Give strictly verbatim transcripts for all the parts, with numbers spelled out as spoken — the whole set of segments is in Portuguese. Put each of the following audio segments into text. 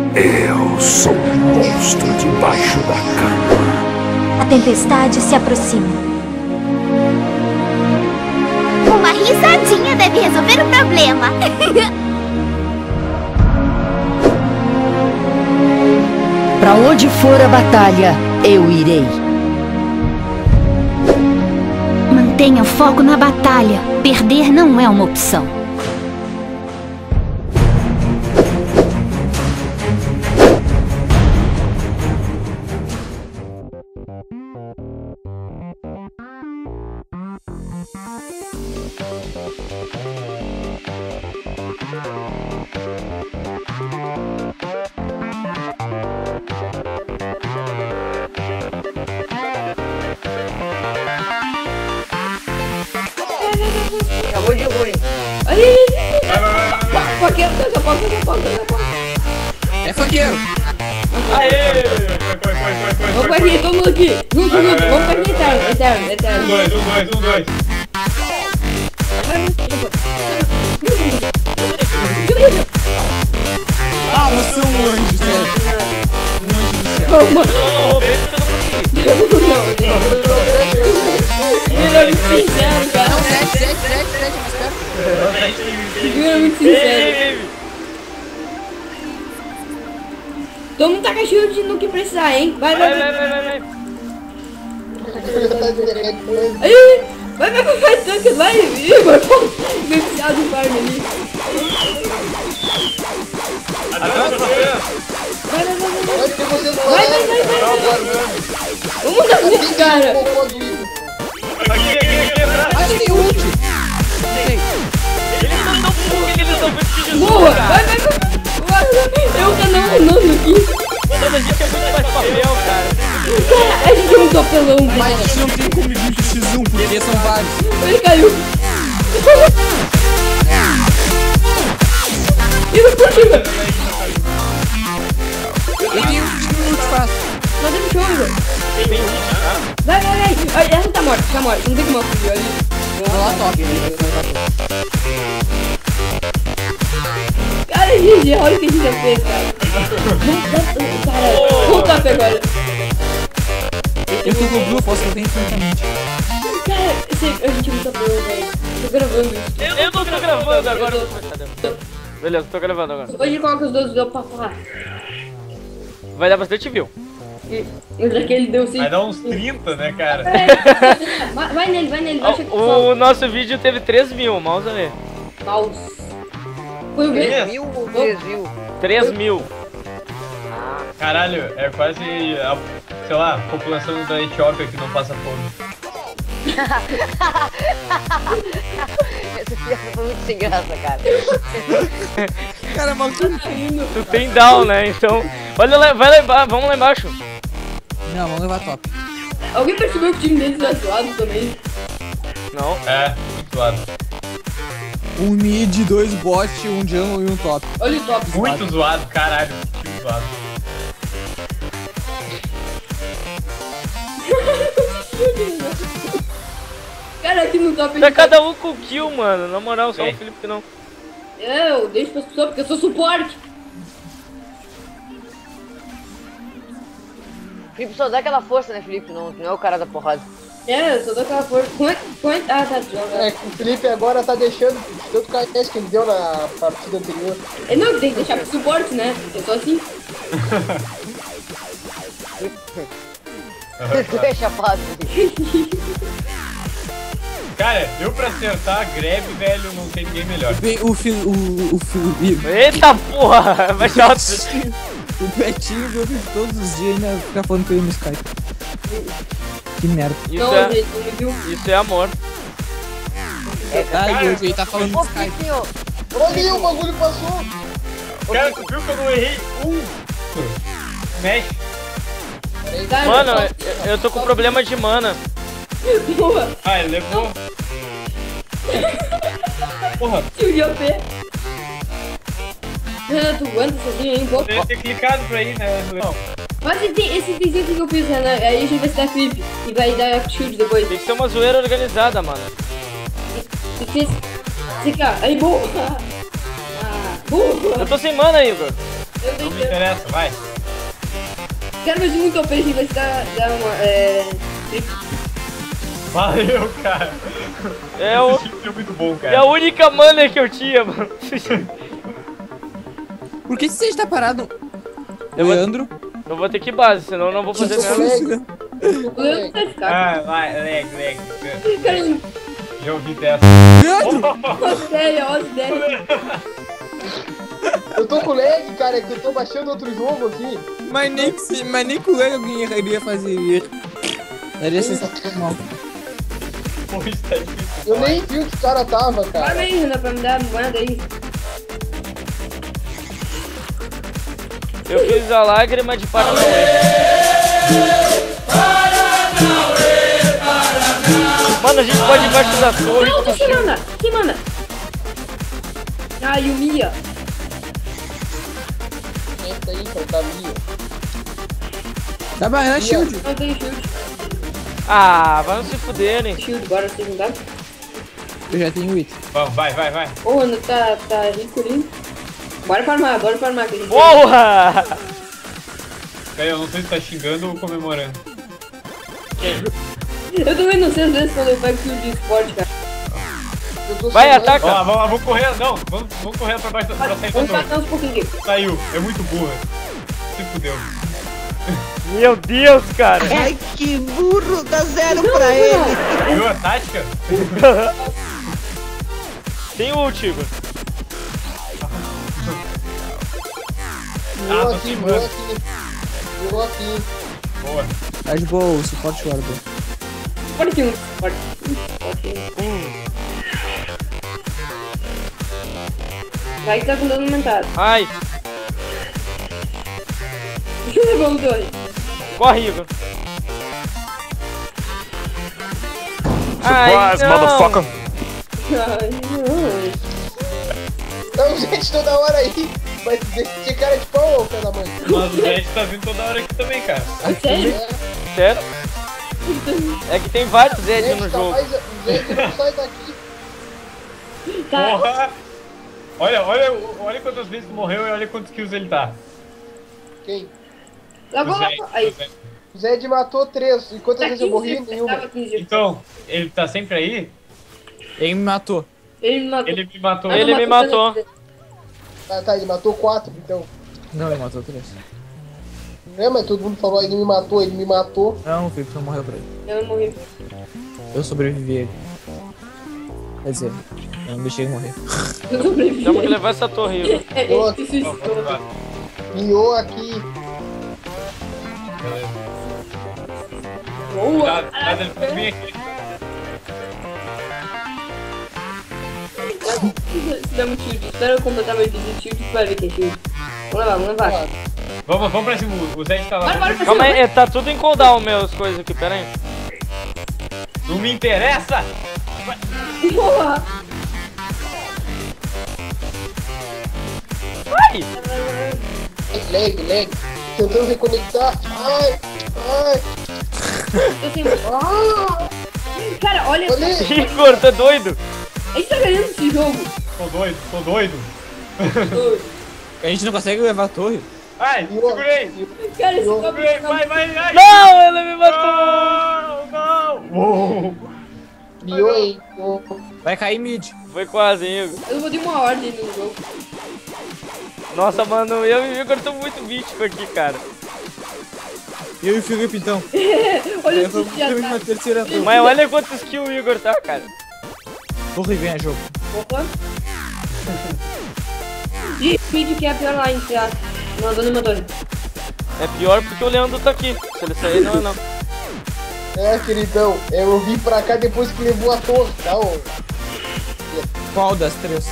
Eu sou um monstro debaixo da cama. A tempestade se aproxima. Uma risadinha deve resolver o problema. Pra onde for a batalha, eu irei. Mantenha o foco na batalha. Perder não é uma opção. Acabou de ruim. Aí, faqueiro, taca a porta, taca a porta, taca a porta. É faqueiro. Aê! Foi, foi, foi, foi, foi. Vamos pra aqui, todo mundo aqui. Junto, junto, vamos pra aqui, eterno, eterno, eterno. Um, dois, um, dois, um, dois. Ah, você é um anjo, sério. Um anjo do céu. Calma. Ô, vê se eu não consigo. Ele é muito sincero, cara. Não, sete, sete, sete, sete, mas cara. Ele é muito sincero. Todo mundo tá com a shield no que precisar, hein? Vai, vai, Vai, vai. vai, vai, vai. Aí, vai, vai, vai, vai, tanque, vai. Ih, vai, pô. Meio viciado no farm ali. Atrás, você. Vai, vai, vai, vai. Vai, vai, vai, vai. Vamos dar muito, cara. Aqui, aqui, aqui, atrás. Ah, tem ult. Eles estão tão burros que eles estão vestidos. Boa, vai, vai, vai. Vai, eu tô não andando aqui. Mano, a gente é muito mais papel, cara. Cara, a gente é um topelão, Mas velho. a gente não tem como vir pro X um, porque são vários. Ele caiu. E vai por cima. Eu tenho um ult fácil. Nós temos chumbo. Vai, vai, vai. Ai, essa tá morta, tá morta. Não tem como fugir ali. Vou lá top. Cara, G G, olha o que a gente já fez, cara. Cara, vamos top agora. Eu tô com o Blue, posso que eu tenho infinitamente. Cara, esse, a gente é muito bom, velho. Tô gravando isso. Eu, eu tô gravando agora. Cadê? Beleza, tô gravando agora. Hoje coloca os dois do papá. Vai dar bastante view. Mas aquele deu sim. Vai dar uns trinta, né, cara? Vai, vai nele, vai nele. Vai chegar O, o nosso vídeo teve três mil, mouse ali. Mouse. Foi o Três mesmo. Mil ou três mil? três mil. Caralho, é quase a, sei lá, a população da Etiópia que não passa fome. Essa piada foi muito sem graça, cara. Cara, maluco. Tu tem down, né? Então. Olha lá, vai lá embaixo, vamos lá embaixo. Não, vamos levar top. Alguém percebeu que o time deles é zoado também? Não. É, muito zoado. Um mid, dois bot, um jungle e um top. Olha o top. Muito zoado, caralho. Muito zoado. Cara, aqui no top Tá ele cada um com kill, mano. Na moral, só o Felipe que não. É, eu deixo pras pessoas porque eu sou suporte. Felipe só dá aquela força, né, Felipe? Não, não é o cara da porrada. É, eu só dou aquela força. Como é, como é, ah, tá, joga. É que o Felipe agora tá deixando tanto K S que ele deu na partida anterior. É, não, tem que deixar pro suporte, né? É só assim. Tu é chapado. Cara, eu pra acertar a greve, velho, não tem ninguém melhor. Bem, o fi, o, o, fi, Eita porra! Vai ser alto. o Betinho viu todos os dias ainda fica falando com ele no Skype. Que merda. Isso Não, é, gente, não me viu. isso é amor. Ai, hoje ele tá falando no Ô, Skype. Felipinho! Olha aí, o bagulho passou! Cara, tu viu que eu não errei um? Mexe. Cara, Mano, só- eu, eu tô com problema de mana. Boa. Ah, ele levou. Porra, Tio de O P. Renan, tu aguenta sozinho aí um pouco? eu ia ter clicado pra ir, né? Não. Mas esse, esse desenho que eu fiz, Renan, aí a gente vai se dar flip e vai dar shield depois. Tem que ser uma zoeira organizada, mano. Tem que ser... Fica, aí, boa. Ah, boa. Eu tô sem mana, Igor. Eu Não me deixei. interessa, vai. Quero ver se muito O P, vai dar, dar uma. É. Valeu, cara. É, o... Esse time é muito bom, é cara. a única mana que eu tinha, mano. Por que você está parado? Eu vou, Leandro? eu vou ter que ir base, senão eu não vou fazer nada. O Leandro vai ficar. Ah, vai, leg, leg. Cara, Já ouvi dessa. sério, ó, sério. Eu tô com lag, cara, é que eu tô baixando outro jogo aqui. Mas nem, que se, mas nem com o alguém iria fazer. Daria sensacional. Pô, isso tá difícil. Eu nem vi o que o cara tava, cara. Parabéns, Renan, pra me dar moeda aí. Eu fiz a lágrima de Paranauê. Mano, a gente pode ir embaixo da torre. Não, quem manda? Quem manda? Ah, Yumiya. Entra aí, cara, tá minha. Dá barra shield. Não tem shield. Ah, vai se fuderem. Shield, bora vocês não dá? Eu já tenho it. Vamos, vai, vai, vai. Ô, Renan, tá, tá rico ali. Bora farmar, bora farmar. Que a gente Porra! Cara, eu não sei se tá xingando ou comemorando. Eu também não sei às vezes quando eu pego shield de esporte, cara. Eu tô Vai, suando. ataca. Vamos lá, vamos lá, vamos correr. Não, vamos, vamos correr pra baixo pra sair da Vamos torre. matar uns pouquinhos aqui. Saiu, é muito burra. Se fudeu. Meu Deus, cara. Ai, que burro, dá zero Não, pra não, ele. não. Viu a tática? Tem ult, Igor. Virou Ah, tô aqui, sem virou mana. aqui. Virou aqui. Boa. Tá de boa, o suporte guardou. Esporte um. Esporte um. Vai que tá com dano aumentado. Ai, Vamos dois. corre, Igor. Ai, Surprise, não. motherfucker. Ai, não. Então, gente, toda hora aí. Vai ter cara de pau, ô, pé da mãe. Mas o Zed tá vindo toda hora aqui também, cara. Sério? É, Sério? É que tem vários Zed gente, no tá jogo. mais- gente, não sai daqui. Tá. Porra! Olha, olha, olha quantas vezes tu morreu e olha quantos kills ele tá. Quem? Logo, O Zed, logo. Aí. o Zed. O Zed matou três. E quantas Tá vezes eu morri? quinze, Nenhuma. tava quinze. Então, ele tá sempre aí? Ele me matou. Ele me matou. Ele me matou. Ah, não, Ele me matou. Ah, tá, ele matou quatro, então. Não, ele matou três. É, mas todo mundo falou, ele me matou, ele me matou. Não, o Felipe não morreu pra ele. Eu morri. Eu sobrevivi a ele. Quer dizer, eu não deixei ele morrer. Eu sobrevivi. Temos que levar essa torre, Igor. É, Boa. ele se Vamos, suicidou. vamos lá. Miou aqui. Beleza. Boa. Cuidado, cuidado, ele pode vir aqui. Se der muito shield, espera eu completar meu item de shield, tu vai ver que é shield. Vamos levar, vamos levar. Vamos, vamos pra cima, o Zed tá lá. Bora, bora, pra Calma cima. aí, tá tudo em cooldown, meus coisas aqui, pera aí. Não me interessa! Boa. Ai! Leg, leg. Tentando reconectar. Ai, ai. Eu tenho... Ah, Cara, olha... olha. Igor, tá doido? A gente tá ganhando esse jogo. Tô doido, tô doido. A gente não consegue levar a torre. Ai, segurei! Cara, esse jogo... Segurei, vai, vai, vai! Não, ele me matou! Não, não! Uou. Miou, hein? Oh. Vai cair mid. Foi quase, Igor. Eu vou dar uma ordem no jogo. Nossa, mano, eu e o Igor tô muito mítico aqui, cara. E eu e o Felipe então. Olha Eu o vou que já também na tá. terceira torre. Mas olha quantos kills o Igor tá, cara. Torre vem a jogo. Opa. E vídeo que é a pior line, já. Não, dando uma torre. É pior porque o Leandro tá aqui. Se ele sair, não é não. É, queridão. Eu vim pra cá depois que levou a torre, tá? Ô? Qual das três?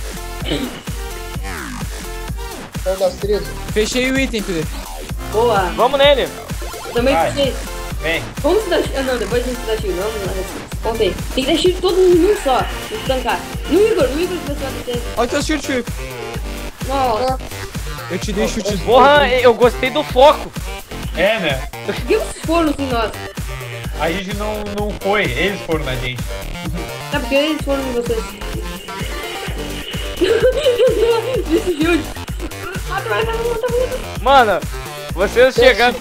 Qual das três? Fechei o item, Felipe. Boa. Vamos nele. Também Vai. sei. Vem. Vamos dar shield. Ah, não, depois a gente dá shield. Vamos lá. Contei. Tem que dar shield todo mundo em um só. Tem que tancar. No Igor, no Igor que você vai descer. Olha o teu shield, Felipe. Nossa. Eu te dei chute. Porra, eu gostei do foco. É, né? Por que vocês foram sem nós? A gente não, não foi, eles foram na gente. É porque eles foram em vocês. Desse shield. mata, mata, mata, mata. Mano, vocês chegaram...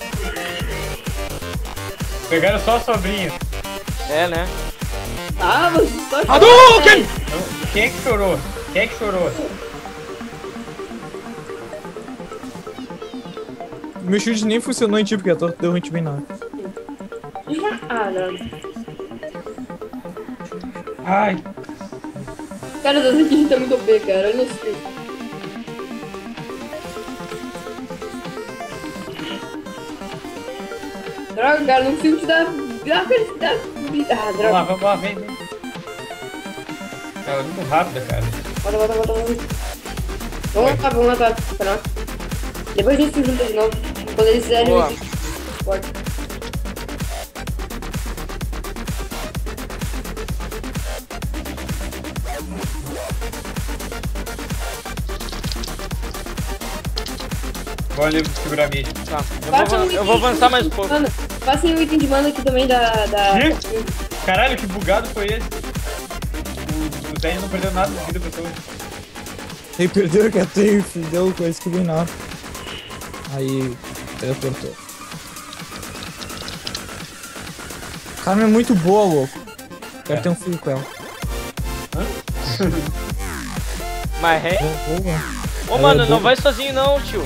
Pegaram só a sobrinha. É, né? Ah, você só chorou. Hadouken! Quem é que chorou? Quem é que chorou? Meu chute nem funcionou em ti, porque a torta deu hit bem na hora. Ah, não. Ai. Cara, das aqui tá muito O P, cara. Olha isso. Droga, cara, não consigo te dar... Dá felicidade. Ah, Vamos droga. lá, vamos lá, vem, vem. Ela é muito rápida, cara. Bota, bota, bota, bota. Vamos matar, vamos matar. Pera. Depois a gente se junta de novo. Quando eles fizerem Boa. o esporte. Vou ali segurar a mid. Tá. Eu Faça vou, um eu vou item avançar de mais um pouco. mana. Façam um item de mana aqui também da... da... Que? Caralho, que bugado foi esse? O, o Zé não perdeu nada de vida pra todo. Ele perdeu que até deu coisa que bem na hora. Aí, teleportou. Carmen é muito boa, louco. Quero ter um filho com ela. Mas é? Boa, boa. Ô, Ela mano, é não boa. vai sozinho não, tio.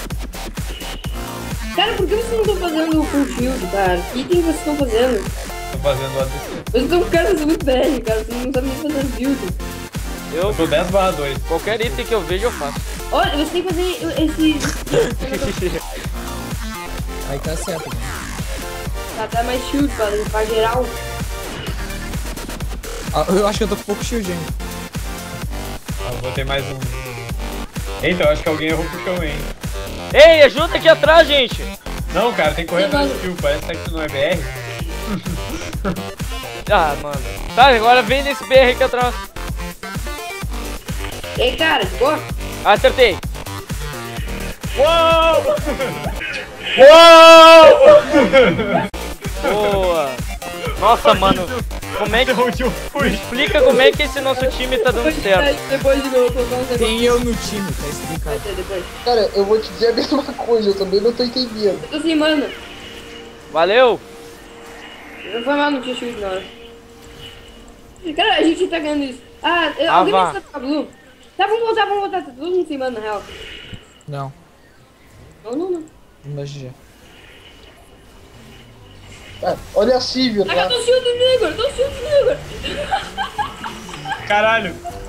Cara, por que vocês não estão fazendo o full shield, cara? Que item vocês estão fazendo? Tô fazendo o A D C. Vocês estão, cara, vocês são muito velhos, cara. Vocês não sabem nem fazer build. Eu, Eu tô dez barra dois. qualquer item que eu vejo, eu faço. Olha, você tem que fazer esse... Aí tá certo. Né? Tá, tá mais shield, cara, pra geral. Ah, eu acho que eu tô com pouco shield ainda. Ah, vou ter mais um. Eita, eu acho que alguém errou pro chão, hein? Ei, ajuda aqui atrás, gente. Não, cara, tem que correr atrás do kill. Parece que não é B R. Ah, mano. Tá, agora vem nesse B R aqui atrás. Ei, cara, de boa? Ah, acertei. Uou! Boa. Nossa, mano. Como é que... Onde eu fui? Explica como é que esse nosso time tá dando certo. Depois de novo, colocar um negócio. Tem eu no time, tá Vai explicado. ter depois. Cara, eu vou te dizer a mesma coisa, eu também não tô entendendo. Eu tô sem mana. Valeu. Não foi mal, não tinha shield na hora. Cara, a gente tá ganhando isso. Ah, eu, Ah, alguém vá. vai estar Blue? Tá, vamos voltar, vamos voltar. Tá todo mundo sem mana, na real. Não, Não, não, não. não dá G G. Ah, olha a Sivir Ah, lá. eu tô shield do Igor, tô shield do Igor. Caralho!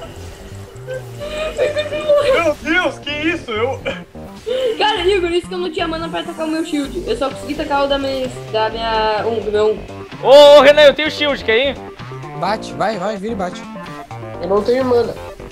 Meu Deus, que isso? Eu. Cara, Igor, isso que eu não tinha mana pra atacar o meu shield. Eu só consegui tacar o da minha... Da minha... Um, do meu um. Ô, ô, Renan, eu tenho shield, quer ir? Bate, vai, vai, vira e bate. Eu não tenho mana.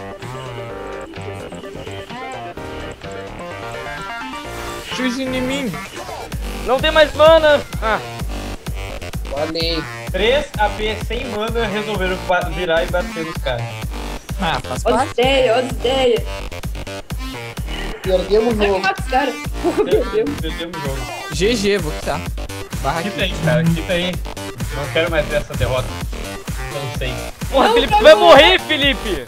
Shield em mim. Não tem mais mana. Ah, Falei. três A P sem mana resolveram ba- virar e bater nos caras. Ah, faz Olha as parte. ideias, olha as ideias. Perdemos o Vai que jogo. mata os caras. Porra, perdemos. Perdemos o jogo. G G, vou quitar. Barra Quita aqui. aí, cara, quita aí. Não quero mais ver essa derrota. Não sei. porra, Não, Felipe, tá tu vai bom. morrer, Felipe.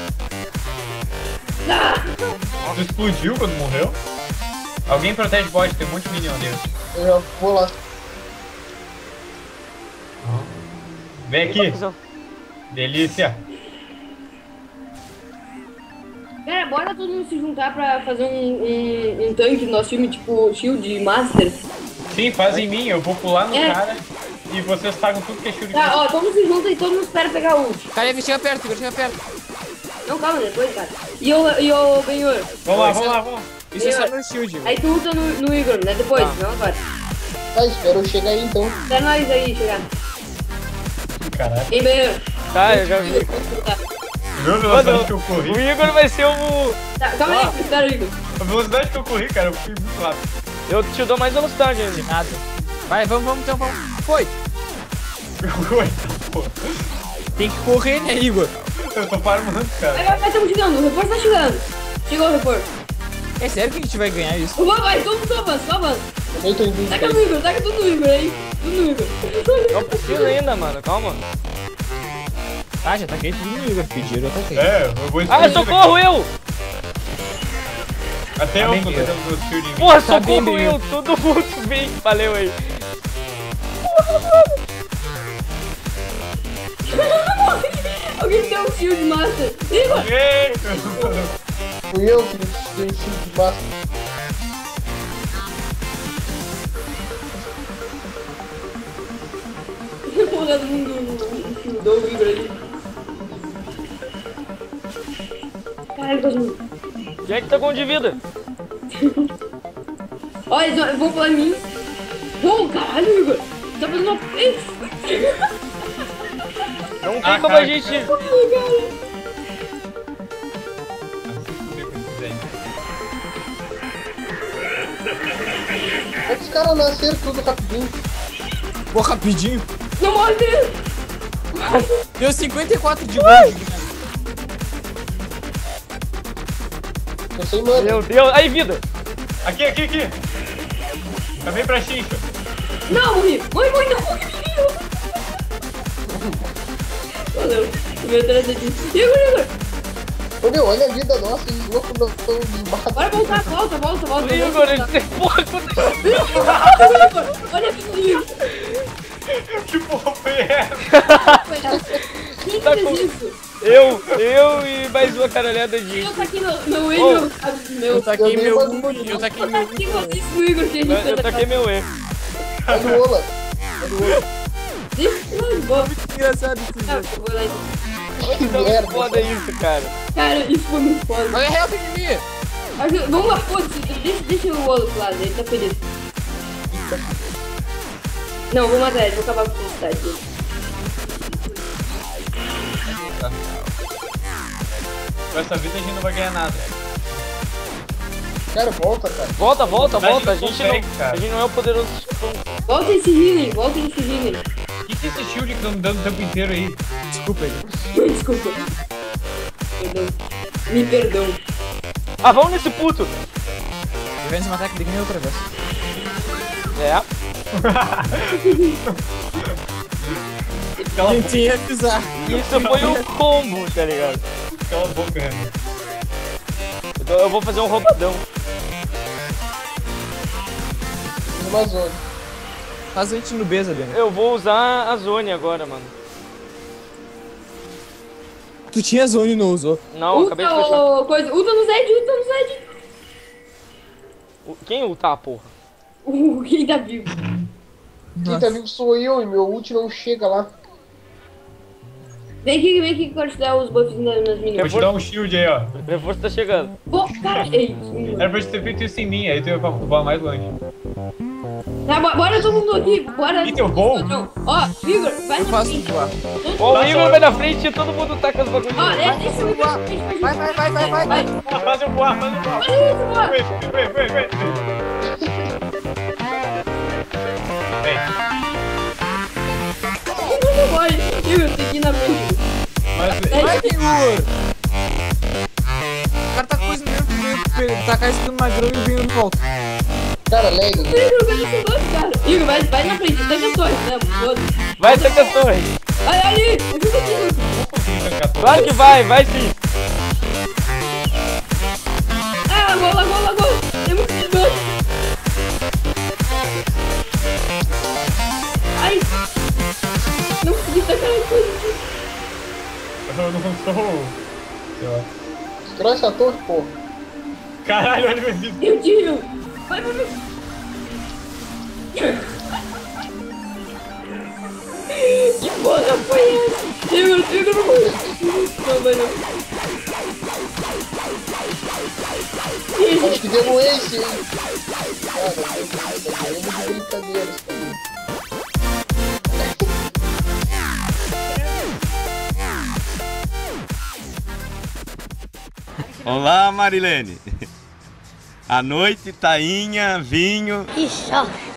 Tu explodiu quando morreu? Alguém protege bot, tem um monte de minion dentro. Eu já vou lá. Vem aqui. Delícia. Cara, bora todo mundo se juntar pra fazer um, um, um tanque no nosso time, tipo Shield Master. Sim, faz em mim, eu vou pular no É. cara e vocês pagam tudo que é shield. Tá, ó, todo mundo se junta e todo mundo espera pegar ult. Cara, chega perto, Igor, chega perto. Não, calma, depois, cara. E o, e o Benhor? Vamos lá, vamos lá, vamos lá. Isso é só meu shield, Igor. Aí tu ulta no, no Igor, né? Depois, Tá. não agora. Tá, espera eu chegar aí então. Espera nós aí chegar. Caralho. Ei, Benhor. Tá, eu já vi. Viu a velocidade que eu corri? O Igor vai ser o... Tá, calma aí, espera o Igor. A velocidade que eu corri, cara, eu fui muito rápido. Eu te dou mais velocidade ainda. Nada. Vai, vamos, vamos então, vamos. Foi. Coisa, porra. Tem que correr, né, Igor? Eu tô farmando, Vai, cara. vai, vai, estamos chegando, o reforço tá chegando. Chegou o reforço. É sério que a gente vai ganhar isso? Vai, vai, todo mundo avança, só avança. Também tô indo. Taca no Igor, taca tudo no Igor aí. Tudo no Igor. Não precisa ainda, mano. Calma. Ah, já taquei tudo no Igor. Pediram, eu taquei. É, eu vou Ah, explodir socorro, eu! Até Tá eu bem, tô Igor. tentando meu shield. Porra, Tá bem, socorro Igor. eu, todo mundo bem. Valeu aí. Alguém tem um shield master. Igor! Fui eu que dei o shield de massa. Porra, todo mundo shieldou o Igor ali. Caralho, todo mundo. Quem é que tá com um de vida? Ó, eles vão pra mim. Bom, caralho, Igor. Tá fazendo uma frente. Não tem Ah, como cara. a gente... Como é que os caras nasceram tudo rapidinho? Pô, rapidinho. Não morre dele. Deu cinquenta e quatro de gold. Eu sei, mano. Meu Deus. Aí, vida. Aqui, aqui, aqui. Também pra Xincha. Não, morri. Morri, morri, não. Morri, menino. Valeu. Meu três aqui. Igor, Igor. Ô meu, olha a vida nossa, os loucos não estão desmatados. Bora voltar, volta, volta, volta. Igor, ele... Porra, aconteceu. Igor, olha aqui comigo. Que porra foi essa? Quem Tá fez com- isso? Eu, eu e mais uma caralhada de... Eu taquei meu, meu E, meu, meu... Eu taquei Eu meu dei U, uma- eu taquei Eu meu taquei vocês no Igor, que a gente Eu, fez eu taquei meu E. Olha o Ola. Olha o Ola. Deixa eu vou. engraçado esse Ah, jogo. eu vou lá então. Que Tá muito merda. foda isso, cara. Cara, isso foi muito foda. Olha a help em mim. Ajuda- Vamos lá, foda-se. Deixa, deixa o Olo pro lado, ele tá feliz. Não, vou matar ele, vou acabar com a felicidade dele. Com essa vida a gente não vai ganhar nada. Cara, volta, cara. Volta, volta, Mas volta. A não gente consegue, não, cara. a gente não é o poderoso... Volta esse healing, volta esse healing. O que, que é esse shield que tá me dando o tempo inteiro aí? Desculpa aí. Desculpa. Perdão. Me perdão. Ah, vamos nesse puto. Eu venho se matar que nem outra vez. É. Cala a Nem boca, tinha avisar. Isso foi um combo, tá ligado? cala a boca, Renan. Então eu vou fazer um roubadão. Numa zona. Faz a gente no B, Zabiano. Eu vou usar a Zone agora, mano. Tu tinha zone e não usou. Não, Uta acabei de fechar. o coisa. Uta no Zed, Uta no Zed. O- Quem ultar, porra? O quem tá vivo. Quem tá vivo sou eu e meu ult não chega lá. Vem aqui, vem aqui que eu quero te dar os buffs nas, nas Vou meninas. te dar um shield aí, ó. O reforço tá chegando. Pô, cara, é isso. Era pra gente ter feito isso em mim, aí tu ia pra roubar mais longe. Tá, bo- bora todo mundo aqui, bora. Ih, teu bom? Não. Ó, Igor, vai Eu na faço frente. voar. Ó, o Tá Igor só- vai na frente e todo mundo taca as Ó, bagulhinhas. é, deixa o Igor na frente pra gente. Vai, vai, vai, vai, vai. Vai, Ah, faz eu voar, faz eu voar. faz isso, bora. Vem, vem, vem, vem. Vem. Igor não vai. Igor, tem que ir na frente. Mas, Vai, Benhur! O cara tá com coisa no meio pra tacar isso no magrão e o Benhur volta. Cara, lag. Igor, vai nesse buff, cara. Igor, vai, vai na frente, taca as torres, né? Foda-se. Vai, taca as torres. Aí, ali, ajuda aqui, Igor. Claro que vai, vai sim. Ah, lagou, lagou, lagou. Tem muito de buff. Ai. Não consegui tacar as coisas. eu não sou... Sei lá. Destrói essa torre, porra. Caralho, olha meu vídeo. Eu te rio. Vai, vai, vai. Que porra foi essa? Igor, Igor, não morreu. Não, vai não. Acho que deu um ace, hein? Cara, tá ganhando de brincadeira isso aí. Olá, Marilene. À noite, tainha, vinho. Que só.